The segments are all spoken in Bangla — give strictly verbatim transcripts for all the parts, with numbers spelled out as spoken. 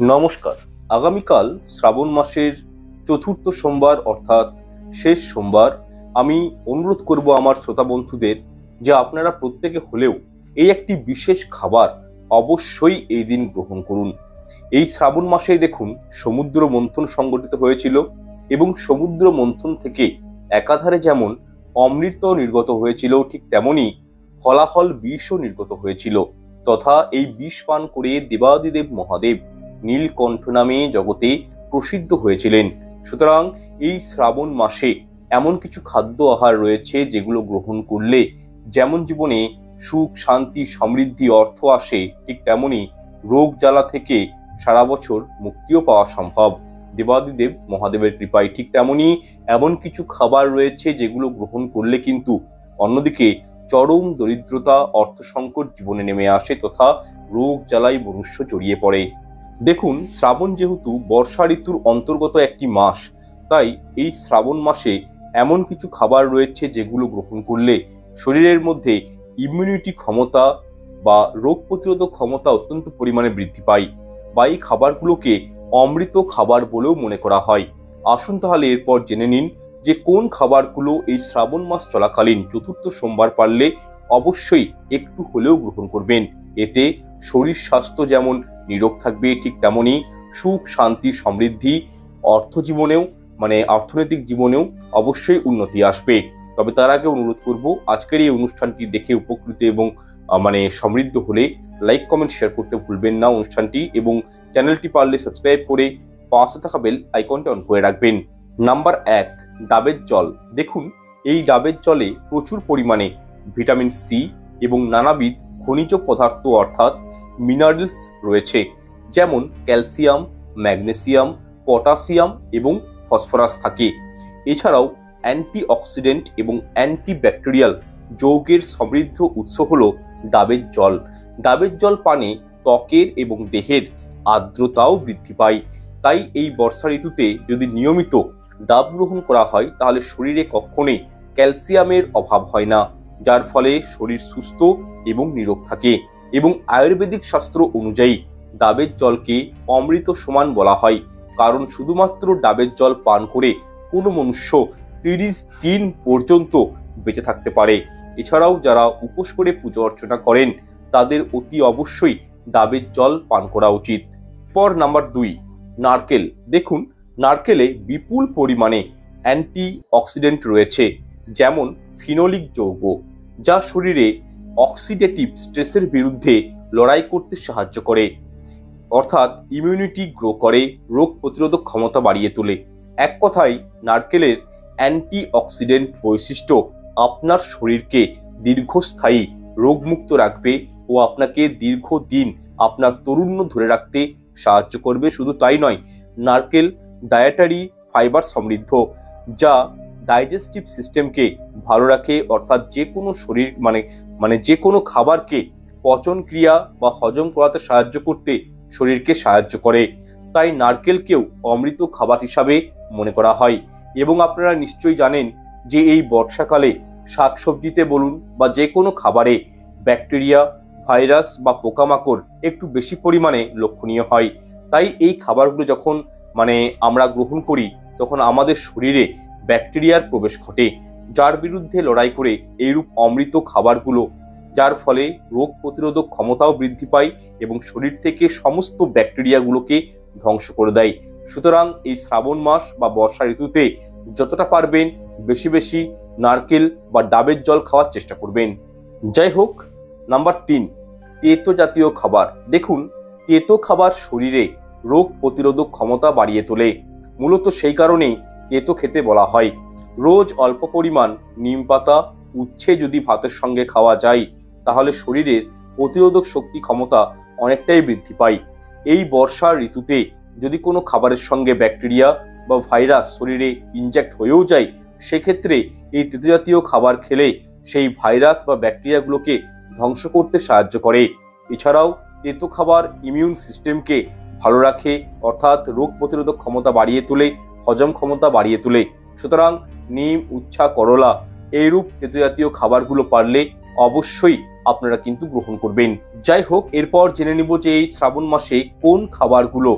নমস্কার। আগামীকাল শ্রাবণ মাসের চতুর্থ সোমবার অর্থাৎ শেষ সোমবার। আমি অনুরোধ করব আমার শ্রোতা বন্ধুদের যে আপনারা প্রত্যেকে হলেও এই একটি বিশেষ খাবার অবশ্যই এই দিন গ্রহণ করুন। এই শ্রাবণ মাসেই দেখুন সমুদ্র মন্থন সংগঠিত হয়েছিল এবং সমুদ্র মন্থন থেকে একাধারে যেমন অমৃত নির্গত হয়েছিল, ঠিক তেমনি হলাহল বিষও নির্গত হয়েছিল। তথা এই বিষ পান করে দেবাদিদেব মহাদেব নীলকণ্ঠ নামে জগতে প্রসিদ্ধ হয়েছিলেন। সুতরাং এই শ্রাবণ মাসে এমন কিছু খাদ্য আহার রয়েছে যেগুলো গ্রহণ করলে যেমন জীবনে সুখ, শান্তি, সমৃদ্ধি, অর্থ আসে, ঠিক তেমনি রোগ জ্বালা থেকে সারা বছর মুক্তিও পাওয়া সম্ভব দেবাদিদেব মহাদেবের কৃপায়। ঠিক তেমনি এমন কিছু খাবার রয়েছে যেগুলো গ্রহণ করলে কিন্তু অন্যদিকে চরম দরিদ্রতা, অর্থ সংকট জীবনে নেমে আসে তথা রোগ জ্বালায় মনুষ্য জড়িয়ে পড়ে। দেখুন, শ্রাবণ যেহেতু বর্ষা ঋতুর অন্তর্গত একটি মাস, তাই এই শ্রাবণ মাসে এমন কিছু খাবার রয়েছে যেগুলো গ্রহণ করলে শরীরের মধ্যে ইমিউনিটি ক্ষমতা বা রোগ প্রতিরোধক ক্ষমতা অত্যন্ত পরিমাণে বৃদ্ধি পায়, বা এই খাবারগুলোকে অমৃত খাবার বলেও মনে করা হয়। আসুন তাহলে এরপর জেনে নিন যে কোন খাবারগুলো এই শ্রাবণ মাস চলাকালীন চতুর্থ সোমবার পারলে অবশ্যই একটু হলেও গ্রহণ করবেন। এতে শরীর স্বাস্থ্য যেমন নিরোগ থাকবে, ঠিক তেমনি সুখ, শান্তি, সমৃদ্ধি, অর্থ জীবনেও মানে অর্থনৈতিক জীবনেও অবশ্যই উন্নতি আসবে। তবে তার আগে অনুরোধ করব, আজকের এই অনুষ্ঠানটি দেখে উপকৃত এবং মানে সমৃদ্ধ হলে লাইক, কমেন্ট, শেয়ার করতে ভুলবেন না অনুষ্ঠানটি, এবং চ্যানেলটি পারলে সাবস্ক্রাইব করে পাশে থাকা বেল আইকনটি অন করে রাখবেন। নাম্বার এক, ডাবের জল। দেখুন, এই ডাবের জলে প্রচুর পরিমাণে ভিটামিন সি এবং নানাবিধ খনিজ পদার্থ অর্থাৎ মিনারেলস রয়েছে, যেমন ক্যালসিয়াম, ম্যাগনেসিয়াম, পটাশিয়াম এবং ফসফরাস থাকে। এছাড়াও অ্যান্টিঅক্সিডেন্ট এবং অ্যান্টিব্যাকটেরিয়াল যৌগের সমৃদ্ধ উৎস হলো ডাবের জল। ডাবের জল পানে ত্বকের এবং দেহের আর্দ্রতাও বৃদ্ধি পায়। তাই এই বর্ষা ঋতুতে যদি নিয়মিত ডাব গ্রহণ করা হয় তাহলে শরীরে কখনোই ক্যালসিয়ামের অভাব হয় না, যার ফলে শরীর সুস্থ এবং নিরোগ থাকে। এবং আয়ুর্বেদিক শাস্ত্র অনুযায়ী ডাবের জলকে অমৃত সমান বলা হয়, কারণ শুধুমাত্র ডাবের জল পান করে কোনো মনুষ্য তিরিশ দিন পর্যন্ত বেঁচে থাকতে পারে। এছাড়াও যারা উপোস করে পুজো অর্চনা করেন তাদের অতি অবশ্যই ডাবের জল পান করা উচিত। পর নাম্বার দুই, নারকেল। দেখুন, নারকেলে বিপুল পরিমাণে অ্যান্টি অক্সিডেন্ট রয়েছে, যেমন ফিনোলিক যৌগ, যা শরীরে অক্সিডেটিভ স্ট্রেসের বিরুদ্ধে লড়াই করতে সাহায্য করে, অর্থাৎ ইমিউনিটি গ্রো করে, রোগ প্রতিরোধক ক্ষমতা বাড়িয়ে তোলে। এক কথায় নারকেলের অ্যান্টি অক্সিডেন্ট বৈশিষ্ট্য আপনার শরীরকে দীর্ঘস্থায়ী রোগমুক্ত রাখবে ও আপনাকে দীর্ঘদিন আপনার তরুণ্য ধরে রাখতে সাহায্য করবে। শুধু তাই নয়, নারকেল ডায়েটারি ফাইবার সমৃদ্ধ, যা ডাইজেস্টিভ সিস্টেমকে ভালো রাখে, অর্থাৎ যে কোনো শরীর মানে মানে যে কোনো খাবারকে পচন ক্রিয়া বা হজম করাতে সাহায্য করতে শরীরকে সাহায্য করে। তাই নারকেলকেও অমৃত খাবার হিসাবে মনে করা হয়। এবং আপনারা নিশ্চয়ই জানেন যে এই বর্ষাকালে শাকসবজিতে বলুন বা যে কোনো খাবারে ব্যাকটেরিয়া, ভাইরাস বা পোকামাকড় একটু বেশি পরিমাণে লক্ষণীয় হয়। তাই এই খাবারগুলো যখন মানে আমরা গ্রহণ করি তখন আমাদের শরীরে ব্যাকটেরিয়ার প্রবেশ ঘটে, যার বিরুদ্ধে লড়াই করে এইরূপ অমৃত খাবারগুলো, যার ফলে রোগ প্রতিরোধক ক্ষমতাও বৃদ্ধি পায় এবং শরীর থেকে সমস্ত ব্যাকটেরিয়াগুলোকে ধ্বংস করে দেয়। সুতরাং এই শ্রাবণ মাস বা বর্ষা ঋতুতে যতটা পারবেন বেশি বেশি নারকেল বা ডাবের জল খাওয়ার চেষ্টা করবেন। যাই হোক, নাম্বার তিন, তেতো জাতীয় খাবার। দেখুন, তেতো খাবার শরীরে রোগ প্রতিরোধক ক্ষমতা বাড়িয়ে তোলে। মূলত সেই কারণেই তেতো খেতে বলা হয়। রোজ অল্প পরিমাণ নিম পাতা, উচ্ছে যদি ভাতের সঙ্গে খাওয়া যায় তাহলে শরীরের প্রতিরোধক শক্তি ক্ষমতা অনেকটাই বৃদ্ধি পায়। এই বর্ষা ঋতুতে যদি কোনো খাবারের সঙ্গে ব্যাকটেরিয়া বা ভাইরাস শরীরে ইনজেক্ট হয়েও যায়, সেক্ষেত্রে এই তেতো জাতীয় খাবার খেলে সেই ভাইরাস বা ব্যাকটেরিয়াগুলোকে ধ্বংস করতে সাহায্য করে। এছাড়াও তেতো খাবার ইমিউন সিস্টেমকে ভালো রাখে, অর্থাৎ রোগ প্রতিরোধক ক্ষমতা বাড়িয়ে তোলে, হজম ক্ষমতা বাড়িয়ে তোলে। সুতরাং নিম, উচ্ছা, করলা এইরূপ তেতো জাতীয় খাবারগুলো পারলে অবশ্যই আপনারা কিন্তু গ্রহণ করবেন। যাই হোক, এরপর জেনে নিব যে এই শ্রাবণ মাসে কোন খাবারগুলো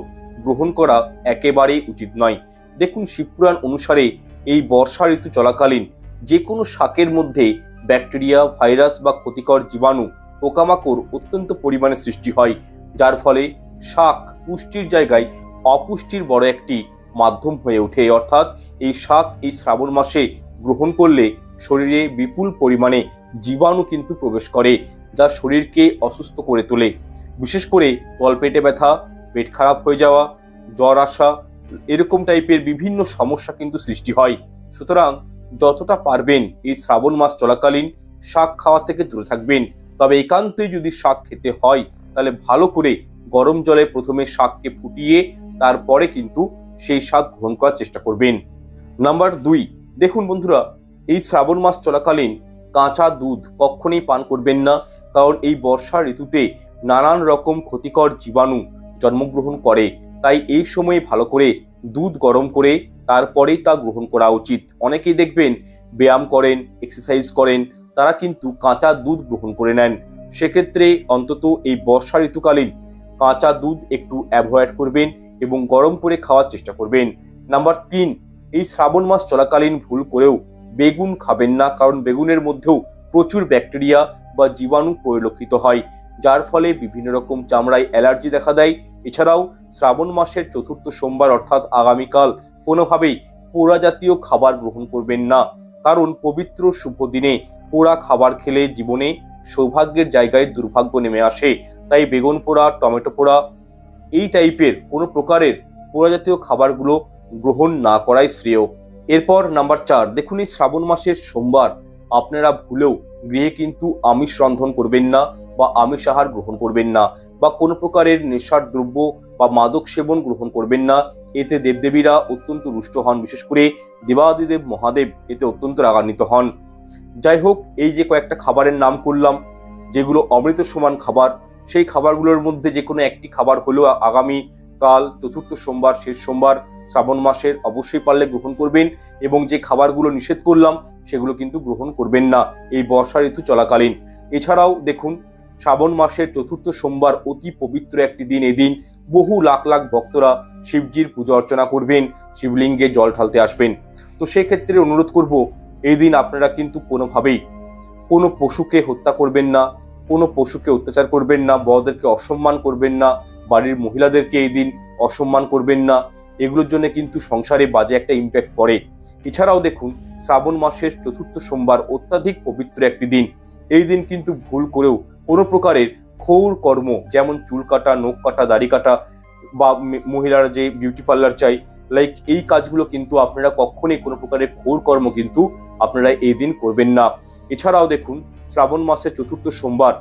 গ্রহণ করা একেবারেই উচিত নয়। দেখুন, শিবপুরাণ অনুসারে এই বর্ষা ঋতু চলাকালীন যে কোনো শাকের মধ্যে ব্যাকটেরিয়া, ভাইরাস বা ক্ষতিকর জীবাণু, পোকামাকড় অত্যন্ত পরিমাণে সৃষ্টি হয়, যার ফলে শাক পুষ্টির জায়গায় অপুষ্টির বড় একটি মাধ্যম হয়ে ওঠে। অর্থাৎ এই শাক এই শ্রাবণ মাসে গ্রহণ করলে শরীরে বিপুল পরিমাণে জীবাণু কিন্তু প্রবেশ করে, যা শরীরকে অসুস্থ করে তোলে। বিশেষ করে তলপেটে ব্যথা, পেট খারাপ হয়ে যাওয়া, জ্বর আসা, এরকম টাইপের বিভিন্ন সমস্যা কিন্তু সৃষ্টি হয়। সুতরাং যতটা পারবেন এই শ্রাবণ মাস চলাকালীন শাক খাওয়া থেকে দূরে থাকবেন। তবে একান্তই যদি শাক খেতে হয় তাহলে ভালো করে গরম জলে প্রথমে শাককে ফুটিয়ে তারপরে কিন্তু সেই শাক গ্রহণ করার চেষ্টা করবেন। নাম্বার দুই, দেখুন বন্ধুরা, এই শ্রাবণ মাস চলাকালীন কাঁচা দুধ কখনোই পান করবেন না, কারণ এই বর্ষা ঋতুতে নানান রকম ক্ষতিকর জীবাণু জন্মগ্রহণ করে। তাই এই সময়ে ভালো করে দুধ গরম করে তারপরেই তা গ্রহণ করা উচিত। অনেকেই দেখবেন ব্যায়াম করেন, এক্সারসাইজ করেন, তারা কিন্তু কাঁচা দুধ গ্রহণ করে নেন। সেক্ষেত্রে অন্তত এই বর্ষা ঋতুকালীন কাঁচা দুধ একটু অ্যাভয়েড করবেন এবং গরম করে খাওয়ার চেষ্টা করবেন। নাম্বার তিন, এই শ্রাবণ মাস চলাকালীন ভুল করেও বেগুন খাবেন না, কারণ বেগুনের মধ্যেও প্রচুর ব্যাকটেরিয়া বা জীবাণু পরিলক্ষিত হয়, যার ফলে বিভিন্ন রকম চামড়ায় অ্যালার্জি দেখা দেয়। এছাড়াও শ্রাবণ মাসের চতুর্থ সোমবার অর্থাৎ আগামীকাল কোনোভাবেই পোড়া জাতীয় খাবার গ্রহণ করবেন না, কারণ পবিত্র শুভ দিনে পোড়া খাবার খেলে জীবনে সৌভাগ্যের জায়গায় দুর্ভাগ্য নেমে আসে। তাই বেগুন পোড়া, টমেটো পোড়া, এই টাইপের কোনো প্রকারের পোড়া জাতীয় খাবারগুলো গ্রহণ না করাই শ্রেয়। এরপর নাম্বার চার, দেখুন এই শ্রাবণ মাসের সোমবার আপনারা ভুলেও গৃহে কিন্তু আমিষ রন্ধন করবেন না বা আমিষ আহার গ্রহণ করবেন না, বা কোনো প্রকারের নেশার দ্রব্য বা মাদক সেবন গ্রহণ করবেন না। এতে দেবদেবীরা অত্যন্ত রুষ্ট হন, বিশেষ করে দেবাদিদেব মহাদেব এতে অত্যন্ত রাগান্বিত হন। যাই হোক, এই যে কয়েকটা খাবারের নাম করলাম যেগুলো অমৃত সমান খাবার, সেই খাবারগুলোর মধ্যে যে কোনো একটি খাবার হলেও আগামী কাল চতুর্থ সোমবার, শেষ সোমবার শ্রাবণ মাসের অবশ্যই পারলে গ্রহণ করবেন, এবং যে খাবারগুলো নিষেধ করলাম সেগুলো কিন্তু গ্রহণ করবেন না এই বর্ষা ঋতু চলাকালীন। এছাড়াও দেখুন, শ্রাবণ মাসের চতুর্থ সোমবার অতি পবিত্র একটি দিন। এই দিন বহু লাখ লাখ ভক্তরা শিবজির পূজা অর্চনা করবেন, শিবলিঙ্গে জল ঢালতে আসবেন। তো সেক্ষেত্রে অনুরোধ করব, এই দিন আপনারা কিন্তু কোনোভাবেই কোনো পশুকে হত্যা করবেন না, কোনো পশুকে অত্যাচার করবেন না, বড়দেরকে অসম্মান করবেন না, বাড়ির মহিলাদেরকে এই দিন অসম্মান করবেন না। এগুলোর জন্য কিন্তু সংসারে বাজে একটা ইম্প্যাক্ট পড়ে। এছাড়াও দেখুন, শ্রাবণ মাসের চতুর্থ সোমবার অত্যাধিক পবিত্র একটি দিন। এই দিন কিন্তু ভুল করেও কোনো প্রকারের ক্ষৌর কর্ম, যেমন চুল কাটা, নখ কাটা, দাড়ি কাটা, বা মহিলারা যে বিউটি পার্লার চাই, লাইক এই কাজগুলো কিন্তু আপনারা কখনোই কোনো প্রকারের ক্ষৌর কর্ম কিন্তু আপনারা এই দিন করবেন না। এছাড়াও দেখুন, শ্রাবণ মাসের চতুর্থ সোমবার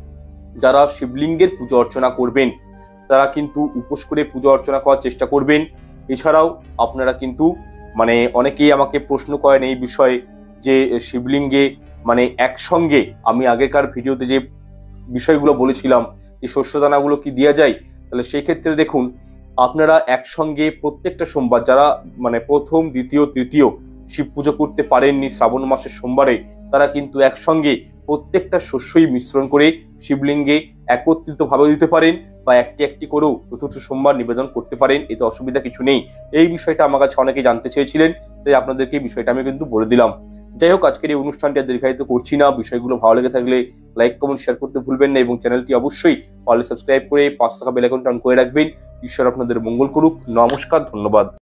যারা শিবলিঙ্গের পুজো অর্চনা করবেন তারা কিন্তু উপোস করে পুজো অর্চনা করার চেষ্টা করবেন। এছাড়াও আপনারা কিন্তু মানে অনেকেই আমাকে প্রশ্ন করেন এই বিষয়ে যে শিবলিঙ্গে মানে একসঙ্গে, আমি আগেকার ভিডিওতে যে বিষয়গুলো বলেছিলাম যে শস্যদানাগুলো কি দেওয়া যায়, তাহলে সেই ক্ষেত্রে দেখুন, আপনারা একসঙ্গে প্রত্যেকটা সোমবার যারা মানে প্রথম, দ্বিতীয়, তৃতীয় শিব পুজো করতে পারেননি শ্রাবণ মাসের সোমবারে, তারা কিন্তু একসঙ্গে প্রত্যেকটা শস্যই মিশ্রণ করে শিবলিঙ্গে একত্রিতভাবে দিতে পারেন, বা একটি একটি করেও চতুর্থ সোমবার নিবেদন করতে পারেন। এতে অসুবিধা কিছু নেই। এই বিষয়টা আমার কাছে অনেকে জানতে চেয়েছিলেন, তাই আপনাদেরকে এই বিষয়টা আমি কিন্তু বলে দিলাম। যাই হোক, আজকের এই অনুষ্ঠানটি দীর্ঘায়িত করছি না। বিষয়গুলো ভালো লেগে থাকলে লাইক, কমেন্ট, শেয়ার করতে ভুলবেন না, এবং চ্যানেলটি অবশ্যই পারলে সাবস্ক্রাইব করে পাঁচ টাকা বেল আইকনটা অন করে রাখবেন। ঈশ্বর আপনাদের মঙ্গল করুক। নমস্কার, ধন্যবাদ।